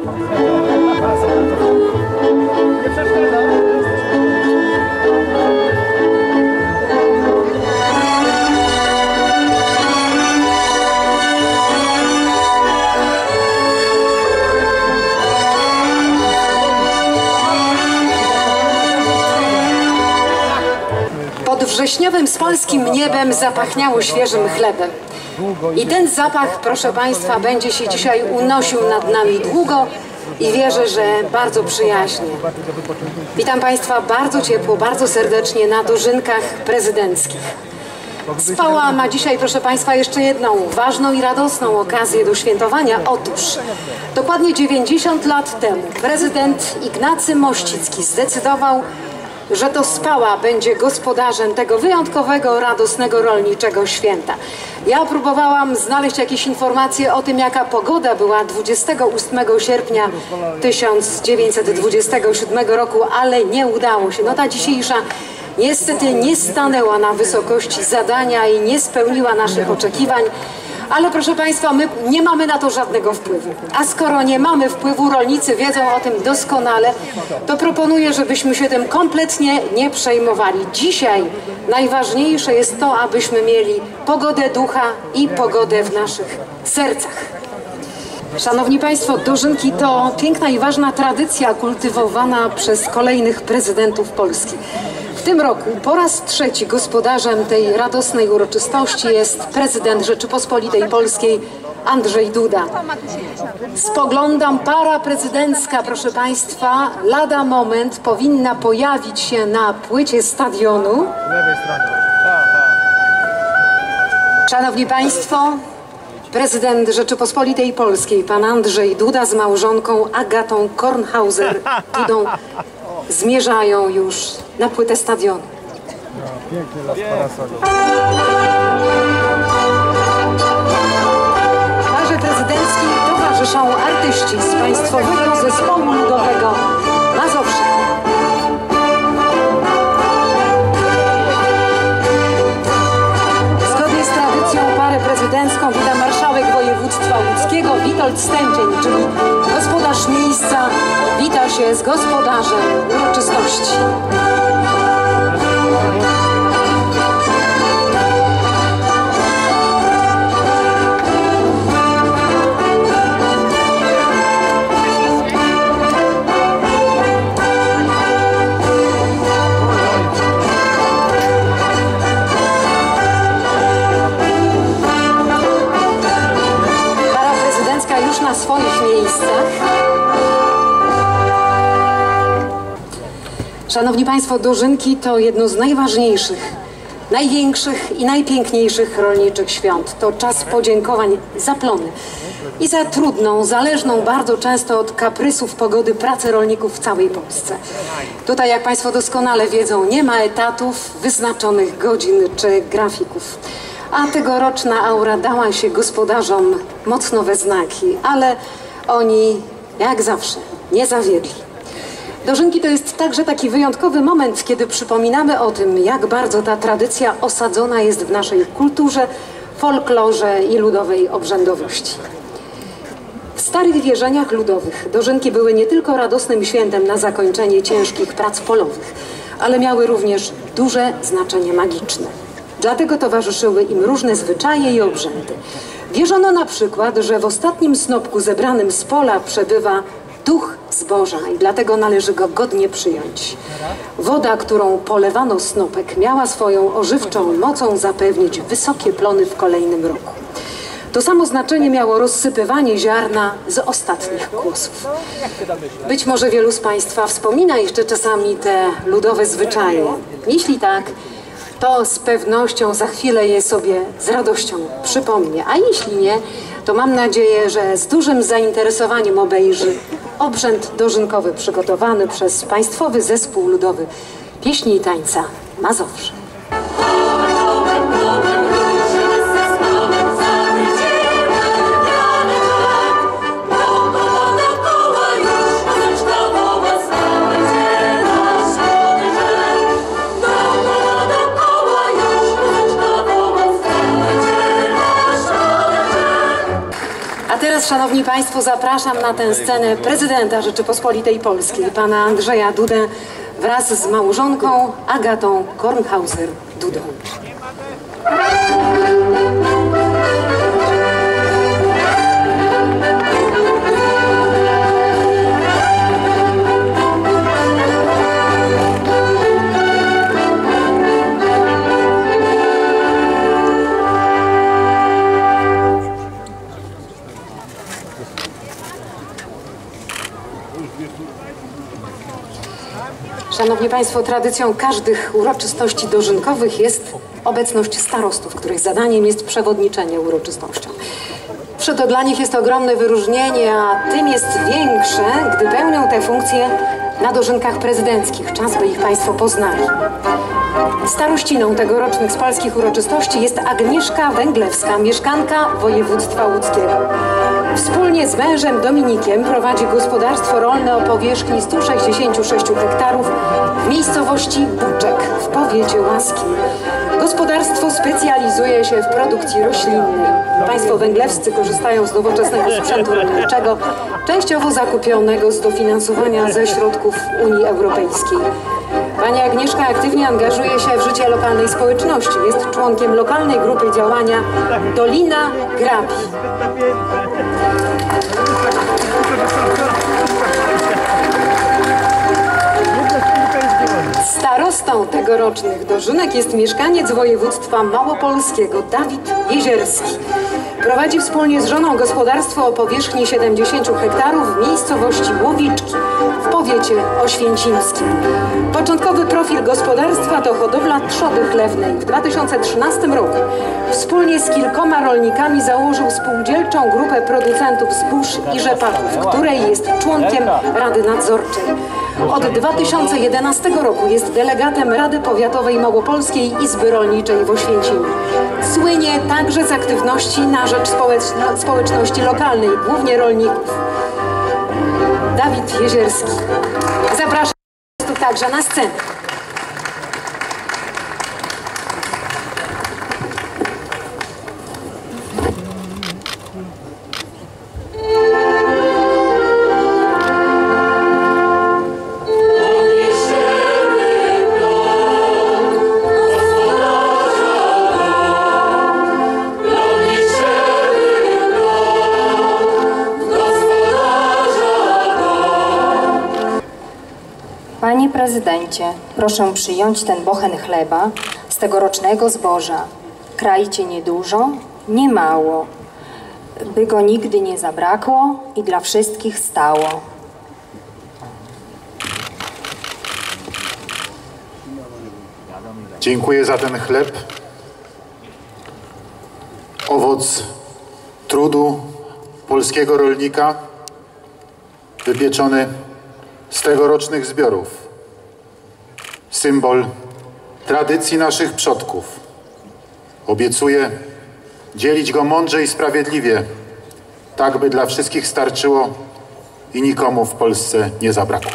Pod wrześniowym polskim niebem zapachniało świeżym chlebem. I ten zapach, proszę Państwa, będzie się dzisiaj unosił nad nami długo i wierzę, że bardzo przyjaźnie. Witam Państwa bardzo ciepło, bardzo serdecznie na dożynkach prezydenckich. Spała ma dzisiaj, proszę Państwa, jeszcze jedną ważną i radosną okazję do świętowania. Otóż dokładnie 90 lat temu prezydent Ignacy Mościcki zdecydował, że to Spała będzie gospodarzem tego wyjątkowego, radosnego, rolniczego święta. Ja próbowałam znaleźć jakieś informacje o tym, jaka pogoda była 28 sierpnia 1927 roku, ale nie udało się. No ta dzisiejsza niestety nie stanęła na wysokości zadania i nie spełniła naszych oczekiwań. Ale proszę Państwa, my nie mamy na to żadnego wpływu. A skoro nie mamy wpływu, rolnicy wiedzą o tym doskonale, to proponuję, żebyśmy się tym kompletnie nie przejmowali. Dzisiaj najważniejsze jest to, abyśmy mieli pogodę ducha i pogodę w naszych sercach. Szanowni Państwo, dożynki to piękna i ważna tradycja kultywowana przez kolejnych prezydentów Polski. W tym roku po raz trzeci gospodarzem tej radosnej uroczystości jest prezydent Rzeczypospolitej Polskiej Andrzej Duda. Spoglądam, para prezydencka, proszę Państwa, lada moment powinna pojawić się na płycie stadionu. Szanowni Państwo, prezydent Rzeczypospolitej Polskiej, pan Andrzej Duda z małżonką Agatą Kornhauser-Dudą zmierzają już na płytę stadionu. Parze prezydenckiej towarzyszą artyści z Państwowego Zespołu Ludowego Mazowsze. Zgodnie z tradycją parę prezydencką wita marszałek województwa łódzkiego Witold Stępień, czyli gospodarz miejsca, wita się z gospodarzem uroczystości. Para prezydencka już na swoich miejscach. Szanowni Państwo, dożynki to jedno z najważniejszych, największych i najpiękniejszych rolniczych świąt. To czas podziękowań za plony i za trudną, zależną bardzo często od kaprysów pogody pracę rolników w całej Polsce. Tutaj, jak Państwo doskonale wiedzą, nie ma etatów, wyznaczonych godzin czy grafików. A tegoroczna aura dała się gospodarzom mocno we znaki, ale oni, jak zawsze, nie zawiedli. Dożynki to jest także taki wyjątkowy moment, kiedy przypominamy o tym, jak bardzo ta tradycja osadzona jest w naszej kulturze, folklorze i ludowej obrzędowości. W starych wierzeniach ludowych dożynki były nie tylko radosnym świętem na zakończenie ciężkich prac polowych, ale miały również duże znaczenie magiczne. Dlatego towarzyszyły im różne zwyczaje i obrzędy. Wierzono na przykład, że w ostatnim snopku zebranym z pola przebywa duch zboża i dlatego należy go godnie przyjąć. Woda, którą polewano snopek, miała swoją ożywczą mocą zapewnić wysokie plony w kolejnym roku. To samo znaczenie miało rozsypywanie ziarna z ostatnich kłosów. Być może wielu z Państwa wspomina jeszcze czasami te ludowe zwyczaje. Jeśli tak, to z pewnością za chwilę je sobie z radością przypomnie. A jeśli nie, to mam nadzieję, że z dużym zainteresowaniem obejrzy obrzęd dożynkowy przygotowany przez Państwowy Zespół Ludowy Pieśni i Tańca Mazowsze. Szanowni Państwo, zapraszam na tę scenę prezydenta Rzeczypospolitej Polskiej, pana Andrzeja Dudę, wraz z małżonką Agatą Kornhauser-Dudą. Szanowni Państwo, tradycją każdych uroczystości dożynkowych jest obecność starostów, których zadaniem jest przewodniczenie uroczystościom. Przeto dla nich jest ogromne wyróżnienie, a tym jest większe, gdy pełnią te funkcje na dożynkach prezydenckich. Czas, by ich Państwo poznali. Starościną tegorocznych spalskich uroczystości jest Agnieszka Węglewska, mieszkanka województwa łódzkiego. Wspólnie z mężem Dominikiem prowadzi gospodarstwo rolne o powierzchni 166 hektarów w miejscowości Buczek w powiecie łaskim. Gospodarstwo specjalizuje się w produkcji roślinnej. Państwo węglewscy korzystają z nowoczesnego sprzętu rolniczego, częściowo zakupionego z dofinansowania ze środków Unii Europejskiej. Pani Agnieszka aktywnie angażuje się w życie lokalnej społeczności. Jest członkiem lokalnej grupy działania Dolina Grabi. Starostą tegorocznych dożynek jest mieszkaniec województwa małopolskiego Dawid Jezierski. Prowadzi wspólnie z żoną gospodarstwo o powierzchni 70 hektarów w miejscowości Łowiczki w powiecie oświęcimskim. Początkowy profil gospodarstwa to hodowla trzody chlewnej. W 2013 roku wspólnie z kilkoma rolnikami założył spółdzielczą grupę producentów zbóż i rzepaków, której jest członkiem Rady Nadzorczej. Od 2011 roku jest delegatem Rady Powiatowej Małopolskiej Izby Rolniczej w Oświęcimiu. Słynie także z aktywności na rzecz społeczności lokalnej, głównie rolników. Dawid Jezierski. Zapraszam tu także na scenę. Panie prezydencie, proszę przyjąć ten bochen chleba z tegorocznego zboża. Krajcie nie dużo, nie mało, by go nigdy nie zabrakło i dla wszystkich stało. Dziękuję za ten chleb. Owoc trudu polskiego rolnika, wypieczony z tegorocznych zbiorów. Symbol tradycji naszych przodków. Obiecuję dzielić go mądrze i sprawiedliwie, tak by dla wszystkich starczyło i nikomu w Polsce nie zabrakło.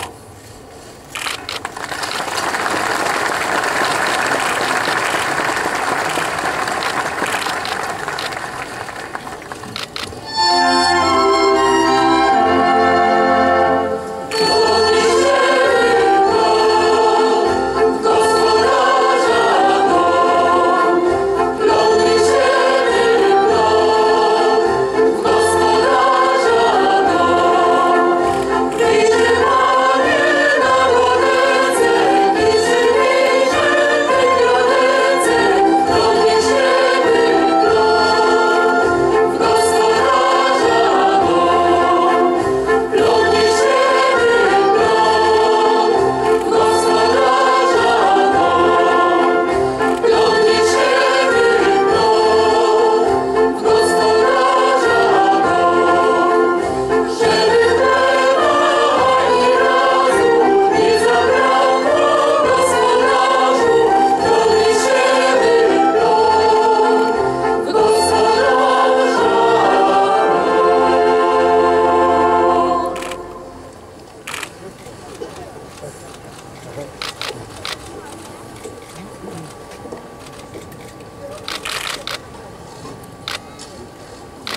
Panie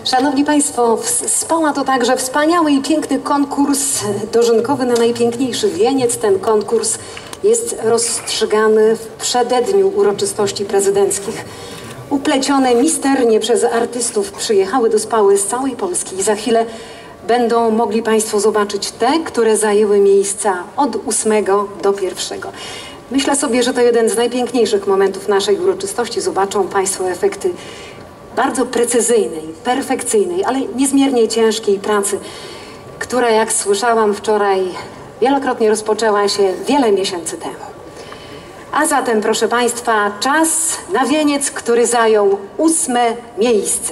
Szanowni Państwo, wspomna to także wspaniały i piękny konkurs dożynkowy na najpiękniejszy wieniec. Ten konkurs jest rozstrzygany w przededniu uroczystości prezydenckich. Uplecione misternie przez artystów przyjechały do Spały z całej Polski i za chwilę będą mogli Państwo zobaczyć te, które zajęły miejsca od 8 do 1. Myślę sobie, że to jeden z najpiękniejszych momentów naszej uroczystości. Zobaczą Państwo efekty bardzo precyzyjnej, perfekcyjnej, ale niezmiernie ciężkiej pracy, która, jak słyszałam wczoraj, wielokrotnie rozpoczęła się wiele miesięcy temu. A zatem, proszę Państwa, czas na wieniec, który zajął 8. miejsce.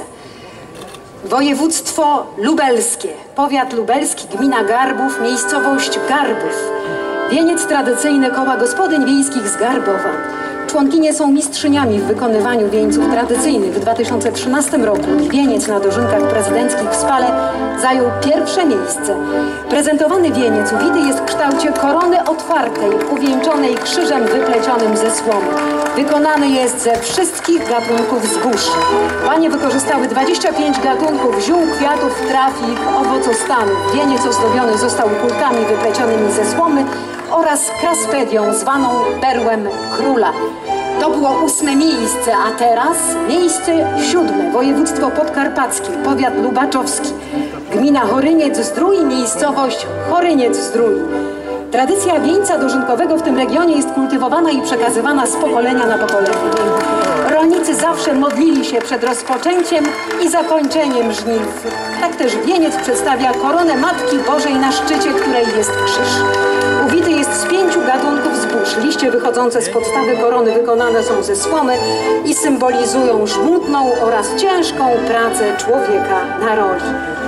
Województwo lubelskie, powiat lubelski, gmina Garbów, miejscowość Garbów. Wieniec tradycyjny Koła Gospodyń Wiejskich z Garbowa. Członkinie są mistrzyniami w wykonywaniu wieńców tradycyjnych. W 2013 roku wieniec na dożynkach prezydenckich w Spale zajął 1. miejsce. Prezentowany wieniec uwity jest w kształcie korony otwartej, uwieńczonej krzyżem wyplecionym ze słomy. Wykonany jest ze wszystkich gatunków zbóż. Panie wykorzystały 25 gatunków ziół, kwiatów, traw i ich owocostanów. Wieniec ozdobiony został kulkami wyplecionymi ze słomy oraz kraspedią zwaną berłem króla. To było 8. miejsce, a teraz miejsce 7. Województwo podkarpackie, powiat lubaczowski, gmina Choryniec-Zdrój, miejscowość Choryniec-Zdrój. Tradycja wieńca dożynkowego w tym regionie jest kultywowana i przekazywana z pokolenia na pokolenie. Rolnicy zawsze modlili się przed rozpoczęciem i zakończeniem żniw. Tak też wieniec przedstawia koronę Matki Bożej, na szczycie której jest krzyż. Uwity jest z 5 gatunków zbóż. Liście wychodzące z podstawy korony wykonane są ze słomy i symbolizują żmudną oraz ciężką pracę człowieka na roli.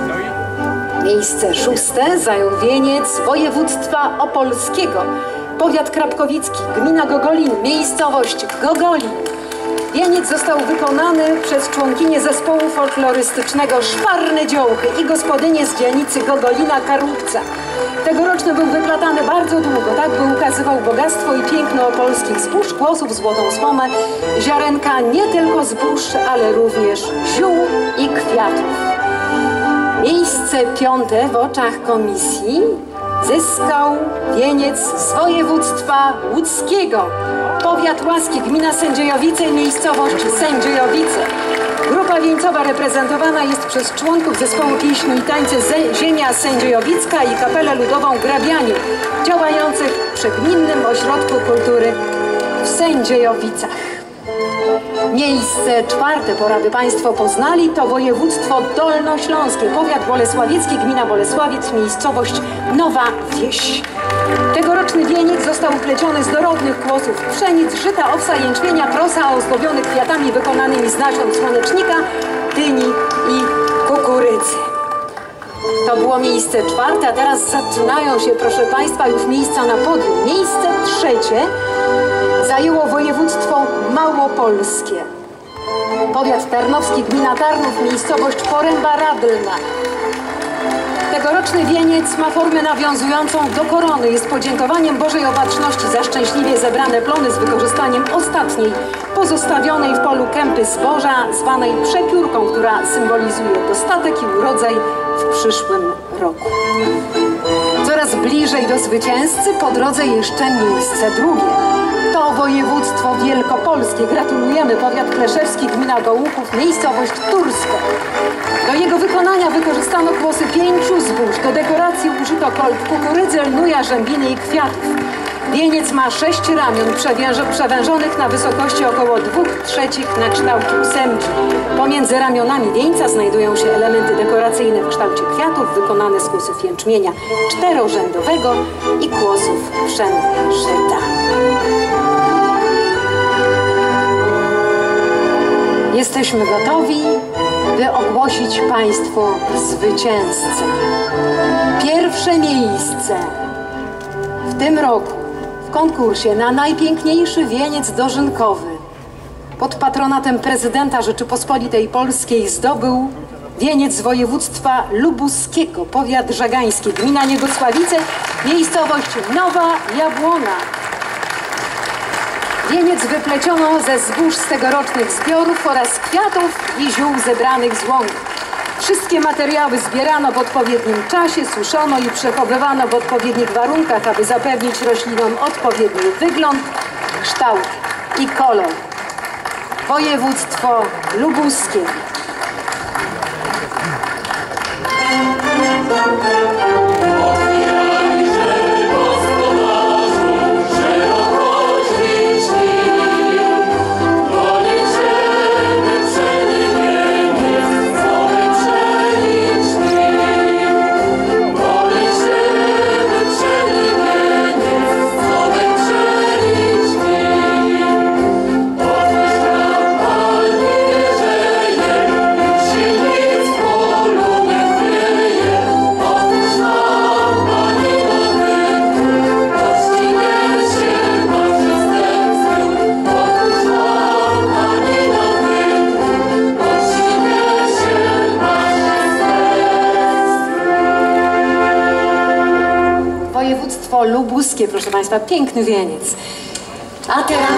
Miejsce 6. zajął wieniec województwa opolskiego. Powiat krapkowicki, gmina Gogolin, miejscowość Gogolin. Wieniec został wykonany przez członkinie zespołu folklorystycznego Szwarne Dziołchy i gospodynię z dzielnicy Gogolina Karłupca. Tegoroczny był wyplatany bardzo długo, tak by ukazywał bogactwo i piękno opolskich zbóż, kłosów, złotą słomę, ziarenka nie tylko zbóż, ale również ziół i kwiatów. Miejsce 5. w oczach komisji zyskał wieniec z województwa łódzkiego. Powiat łaski, gmina Sędziejowice i miejscowość Sędziejowice. Grupa wieńcowa reprezentowana jest przez członków zespołu pieśni i tańce Ziemia Sędziejowicka i kapelę ludową Grabianie, działających przy Gminnym Ośrodku Kultury w Sędziejowicach. Miejsce 4. pora by Państwo poznali, to województwo dolnośląskie, powiat bolesławiecki, gmina Bolesławiec, miejscowość Nowa Wieś. Tegoroczny wieniec został upleciony z dorodnych kłosów pszenic, żyta, owsa, jęczmienia, prosa, ozdobiony kwiatami wykonanymi z nasion słonecznika, dyni i kukurydzy. To było miejsce 4, a teraz zaczynają się, proszę Państwa, już miejsca na podium. Miejsce 3. zajęło województwo małopolskie. Powiat tarnowski, gmina Tarnów, miejscowość Poręba Radlna. Tegoroczny wieniec ma formę nawiązującą do korony. Jest podziękowaniem Bożej Opatrzności za szczęśliwie zebrane plony z wykorzystaniem ostatniej, pozostawionej w polu kępy zboża, zwanej przepiórką, która symbolizuje dostatek i urodzaj w przyszłym roku. Coraz bliżej do zwycięzcy, po drodze jeszcze miejsce 2. To województwo wielkopolskie. Gratulujemy. Powiat kleszewski, gmina Gołuchów, miejscowość Tursko. Do jego wykonania wykorzystano kłosy 5 zbóż. Do dekoracji użyto kolb kukurydzy, lnu, jarzębiny i kwiatów. Wieniec ma 6 ramion przewężonych na wysokości około 2/3 na kształt 8. Pomiędzy ramionami wieńca znajdują się elementy dekoracyjne w kształcie kwiatów wykonane z kłosów jęczmienia 4-rzędowego i kłosów pszennego. Jesteśmy gotowi, by ogłosić Państwu zwycięzcę. 1. miejsce w tym roku w konkursie na najpiękniejszy wieniec dożynkowy pod patronatem prezydenta Rzeczypospolitej Polskiej zdobył wieniec z województwa lubuskiego, powiat żagański, gmina Niegosławice, miejscowość Nowa Jabłona. Wieniec wypleciono ze zbóż z tegorocznych zbiorów oraz kwiatów i ziół zebranych z łąk. Wszystkie materiały zbierano w odpowiednim czasie, suszono i przechowywano w odpowiednich warunkach, aby zapewnić roślinom odpowiedni wygląd, kształt i kolor. Województwo lubuskie. Województwo lubuskie, proszę Państwa, piękny wieniec. A teraz...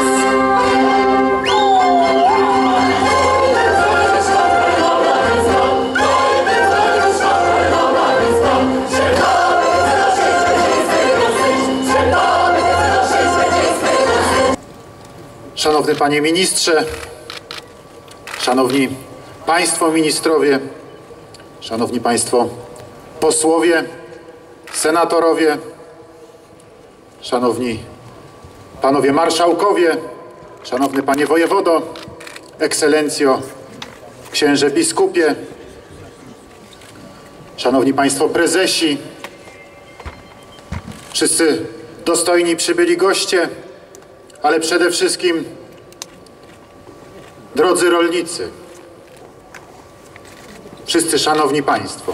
Szanowny Panie Ministrze, Szanowni Państwo Ministrowie, Szanowni Państwo Posłowie, Senatorowie, Szanowni Panowie Marszałkowie, Szanowny Panie Wojewodo, Ekscelencjo, Księże Biskupie, Szanowni Państwo Prezesi, wszyscy dostojni przybyli goście, ale przede wszystkim drodzy rolnicy, wszyscy szanowni Państwo.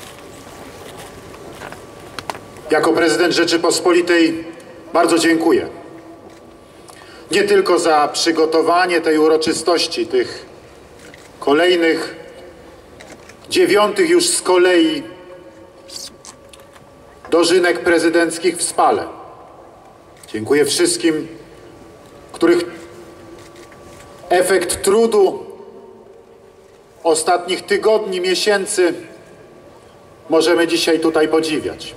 Jako prezydent Rzeczypospolitej bardzo dziękuję. Nie tylko za przygotowanie tej uroczystości, tych kolejnych 9 już z kolei dożynek prezydenckich w Spale. Dziękuję wszystkim, których efekt trudu ostatnich tygodni, miesięcy możemy dzisiaj tutaj podziwiać.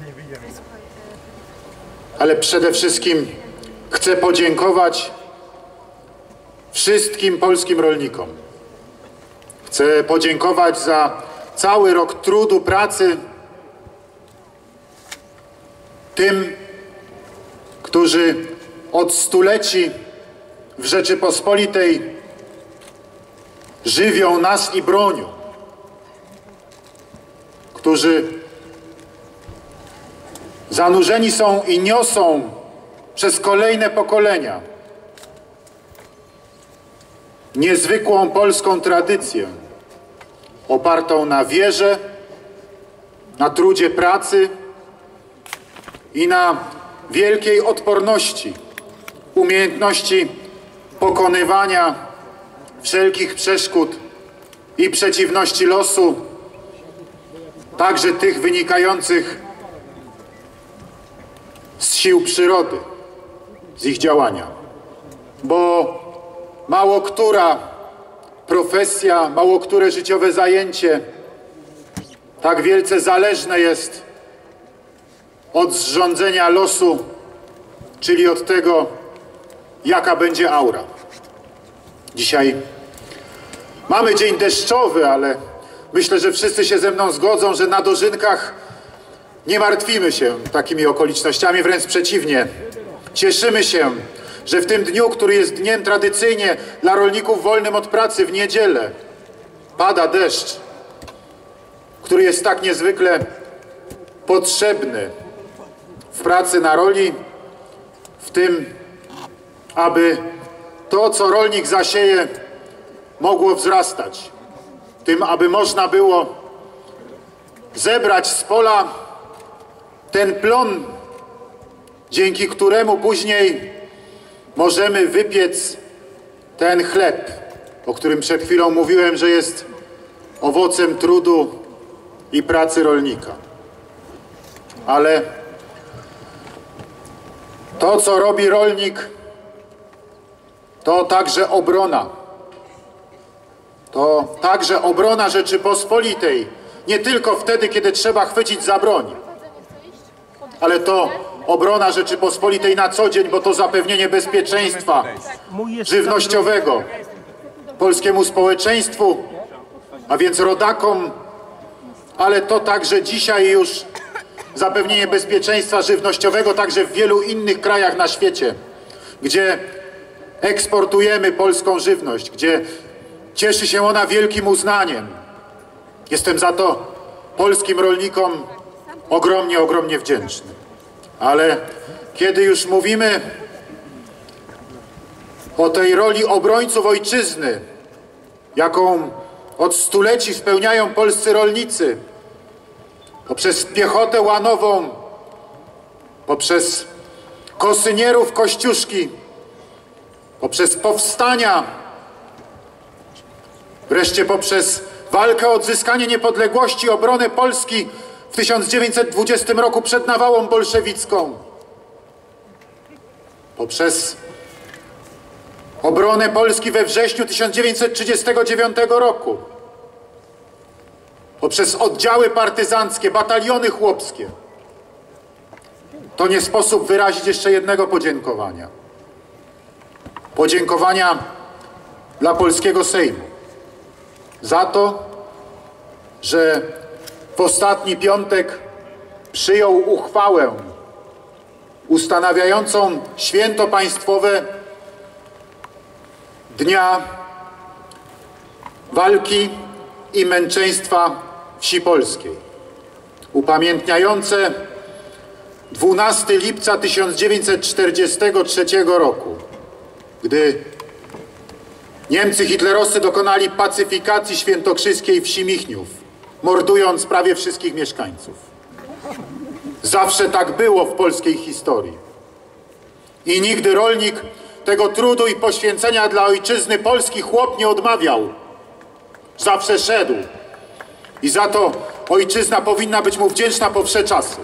Ale przede wszystkim chcę podziękować wszystkim polskim rolnikom. Chcę podziękować za cały rok trudu, pracy tym, którzy od stuleci w Rzeczypospolitej żywią nas i bronią, którzy zanurzeni są i niosą przez kolejne pokolenia niezwykłą polską tradycję opartą na wierze, na trudzie pracy i na wielkiej odporności, umiejętności pokonywania wszelkich przeszkód i przeciwności losu, także tych wynikających z sił przyrody, z ich działania. Bo mało która profesja, mało które życiowe zajęcie tak wielce zależne jest od zrządzenia losu, czyli od tego, jaka będzie aura. Dzisiaj mamy dzień deszczowy, ale myślę, że wszyscy się ze mną zgodzą, że na dożynkach nie martwimy się takimi okolicznościami, wręcz przeciwnie. Cieszymy się, że w tym dniu, który jest dniem tradycyjnie dla rolników wolnym od pracy, w niedzielę, pada deszcz, który jest tak niezwykle potrzebny w pracy na roli, w tym, aby to, co rolnik zasieje, mogło wzrastać, tym, aby można było zebrać z pola ten plon, dzięki któremu później możemy wypiec ten chleb, o którym przed chwilą mówiłem, że jest owocem trudu i pracy rolnika. Ale to, co robi rolnik, to także obrona. To także obrona Rzeczypospolitej, nie tylko wtedy, kiedy trzeba chwycić za broń, ale to obrona Rzeczypospolitej na co dzień, bo to zapewnienie bezpieczeństwa żywnościowego polskiemu społeczeństwu, a więc rodakom, ale to także dzisiaj już zapewnienie bezpieczeństwa żywnościowego także w wielu innych krajach na świecie, gdzie eksportujemy polską żywność, gdzie cieszy się ona wielkim uznaniem. Jestem za to polskim rolnikom ogromnie, ogromnie wdzięczny. Ale kiedy już mówimy o tej roli obrońców ojczyzny, jaką od stuleci spełniają polscy rolnicy, poprzez piechotę łanową, poprzez kosynierów Kościuszki, poprzez powstania, wreszcie poprzez walkę o odzyskanie niepodległości, obronę Polski w 1920 roku przed nawałą bolszewicką, poprzez obronę Polski we wrześniu 1939 roku, poprzez oddziały partyzanckie, bataliony chłopskie. To nie sposób wyrazić jeszcze jednego podziękowania. Podziękowania dla polskiego Sejmu za to, że w ostatni piątek przyjął uchwałę ustanawiającą święto państwowe Dnia Walki i Męczeństwa Wsi Polskiej, upamiętniające 12 lipca 1943 roku, gdy Niemcy hitlerowscy dokonali pacyfikacji świętokrzyskiej wsi Michniów, mordując prawie wszystkich mieszkańców. Zawsze tak było w polskiej historii. I nigdy rolnik tego trudu i poświęcenia dla ojczyzny polski chłop nie odmawiał. Zawsze szedł. I za to ojczyzna powinna być mu wdzięczna po wsze czasy.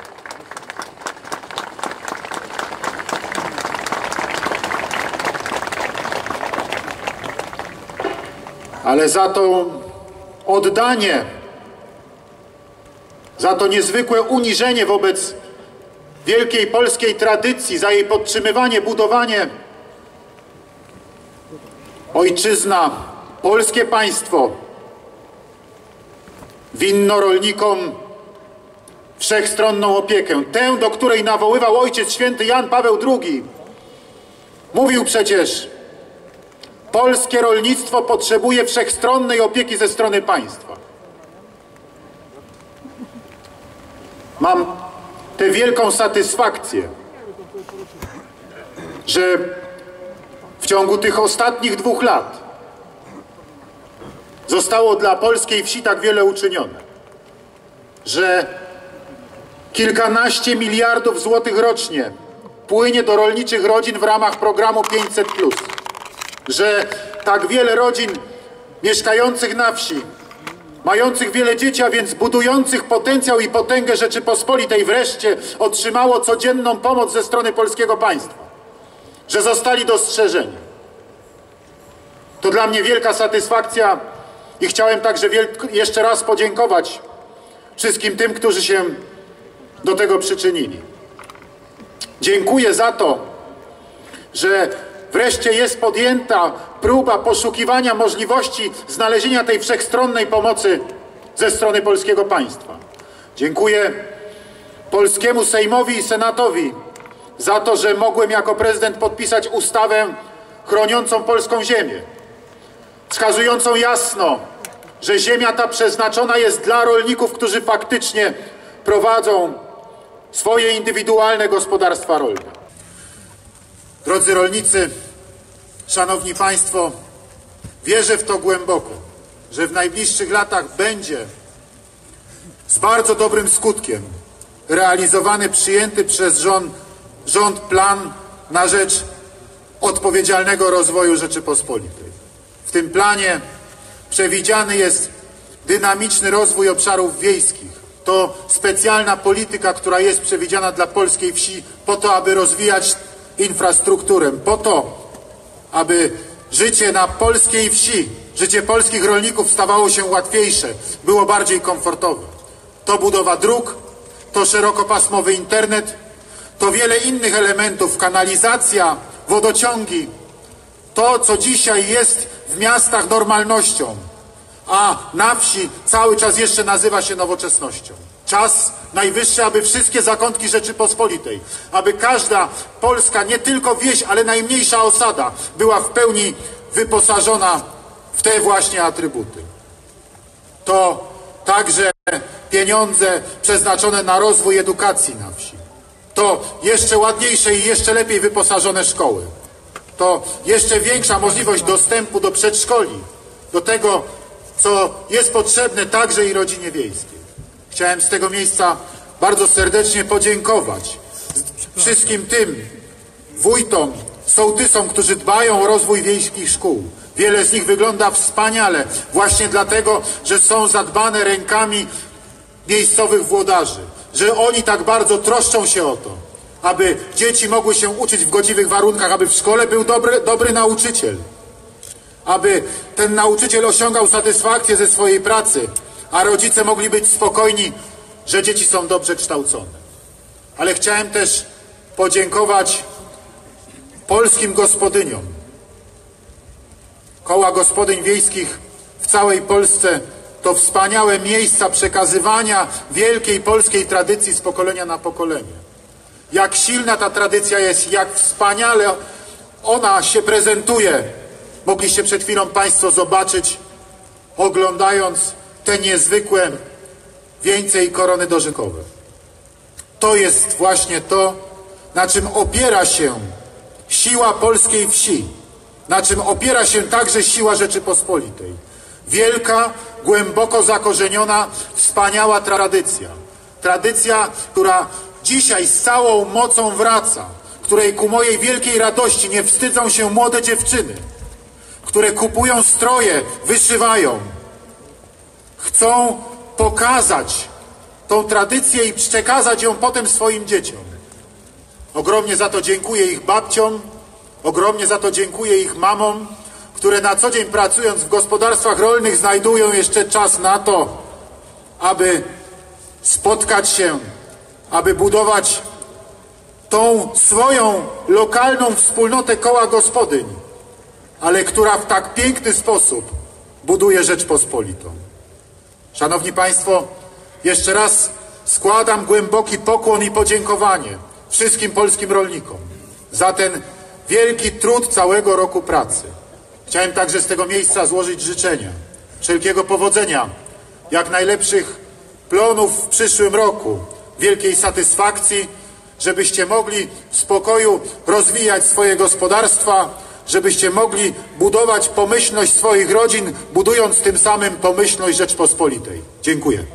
Ale za to oddanie, za to niezwykłe uniżenie wobec wielkiej polskiej tradycji, za jej podtrzymywanie, budowanie, ojczyzna, polskie państwo winno rolnikom wszechstronną opiekę, tę, do której nawoływał Ojciec Święty Jan Paweł II. Mówił przecież: polskie rolnictwo potrzebuje wszechstronnej opieki ze strony państwa. Mam tę wielką satysfakcję, że w ciągu tych ostatnich 2 lat zostało dla polskiej wsi tak wiele uczynione, że kilkanaście miliardów złotych rocznie płynie do rolniczych rodzin w ramach programu 500+, że tak wiele rodzin mieszkających na wsi, mających wiele dzieci, a więc budujących potencjał i potęgę Rzeczypospolitej wreszcie otrzymało codzienną pomoc ze strony polskiego państwa, że zostali dostrzeżeni. To dla mnie wielka satysfakcja i chciałem także jeszcze raz podziękować wszystkim tym, którzy się do tego przyczynili. Dziękuję za to, że wreszcie jest podjęta próba poszukiwania możliwości znalezienia tej wszechstronnej pomocy ze strony polskiego państwa. Dziękuję polskiemu Sejmowi i Senatowi za to, że mogłem jako prezydent podpisać ustawę chroniącą polską ziemię, wskazującą jasno, że ziemia ta przeznaczona jest dla rolników, którzy faktycznie prowadzą swoje indywidualne gospodarstwa rolne. Drodzy rolnicy, szanowni państwo, wierzę w to głęboko, że w najbliższych latach będzie z bardzo dobrym skutkiem realizowany przyjęty przez rząd plan na rzecz odpowiedzialnego rozwoju Rzeczypospolitej. W tym planie przewidziany jest dynamiczny rozwój obszarów wiejskich. To specjalna polityka, która jest przewidziana dla polskiej wsi po to, aby rozwijać infrastrukturę, po to, aby życie na polskiej wsi życie polskich rolników stawało się łatwiejsze, było bardziej komfortowe. To budowa dróg, to szerokopasmowy internet, to wiele innych elementów, kanalizacja, wodociągi. To, co dzisiaj jest w miastach normalnością, a na wsi cały czas jeszcze nazywa się nowoczesnością. Czas najwyższy, aby wszystkie zakątki Rzeczypospolitej, aby każda polska, nie tylko wieś, ale najmniejsza osada była w pełni wyposażona w te właśnie atrybuty. To także pieniądze przeznaczone na rozwój edukacji na wsi. To jeszcze ładniejsze i jeszcze lepiej wyposażone szkoły. To jeszcze większa możliwość dostępu do przedszkoli, do tego, co jest potrzebne także i rodzinie wiejskiej. Chciałem z tego miejsca bardzo serdecznie podziękować wszystkim tym wójtom, sołtysom, którzy dbają o rozwój wiejskich szkół. Wiele z nich wygląda wspaniale, właśnie dlatego, że są zadbane rękami miejscowych włodarzy, że oni tak bardzo troszczą się o to, aby dzieci mogły się uczyć w godziwych warunkach, aby w szkole był dobry nauczyciel, aby ten nauczyciel osiągał satysfakcję ze swojej pracy, a rodzice mogli być spokojni, że dzieci są dobrze kształcone. Ale chciałem też podziękować polskim gospodyniom. Koła gospodyń wiejskich w całej Polsce to wspaniałe miejsca przekazywania wielkiej polskiej tradycji z pokolenia na pokolenie. Jak silna ta tradycja jest, jak wspaniale ona się prezentuje, mogliście przed chwilą Państwo zobaczyć, oglądając te niezwykłe wieńce i korony dożynkowe. To jest właśnie to, na czym opiera się siła polskiej wsi, na czym opiera się także siła Rzeczypospolitej. Wielka, głęboko zakorzeniona, wspaniała tradycja. Tradycja, która dzisiaj z całą mocą wraca, której ku mojej wielkiej radości nie wstydzą się młode dziewczyny, które kupują stroje, wyszywają, chcą pokazać tą tradycję i przekazać ją potem swoim dzieciom. Ogromnie za to dziękuję ich babciom, ogromnie za to dziękuję ich mamom, które na co dzień pracując w gospodarstwach rolnych znajdują jeszcze czas na to, aby spotkać się, aby budować tą swoją lokalną wspólnotę koła gospodyń, ale która w tak piękny sposób buduje Rzeczpospolitą. Szanowni Państwo, jeszcze raz składam głęboki pokłon i podziękowanie wszystkim polskim rolnikom za ten wielki trud całego roku pracy. Chciałem także z tego miejsca złożyć życzenia wszelkiego powodzenia, jak najlepszych plonów w przyszłym roku, wielkiej satysfakcji, żebyście mogli w spokoju rozwijać swoje gospodarstwa, żebyście mogli budować pomyślność swoich rodzin, budując tym samym pomyślność Rzeczpospolitej. Dziękuję.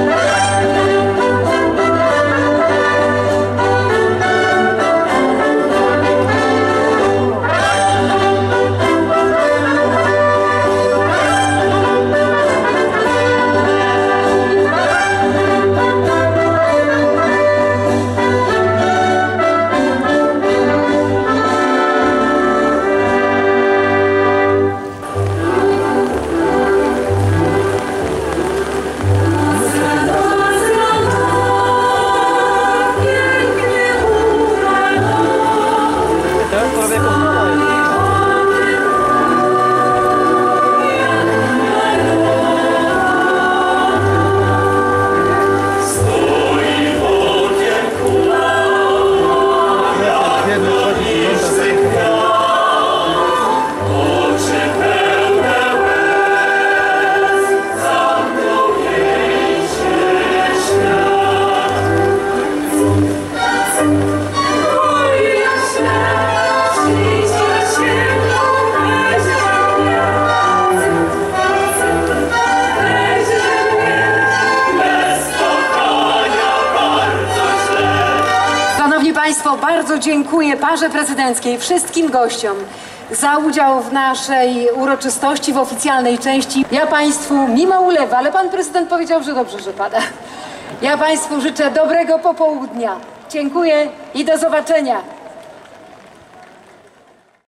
Państwo, bardzo dziękuję parze prezydenckiej, wszystkim gościom za udział w naszej uroczystości, w oficjalnej części. Ja Państwu, mimo ulewy, ale Pan Prezydent powiedział, że dobrze, że pada. Ja Państwu życzę dobrego popołudnia. Dziękuję i do zobaczenia.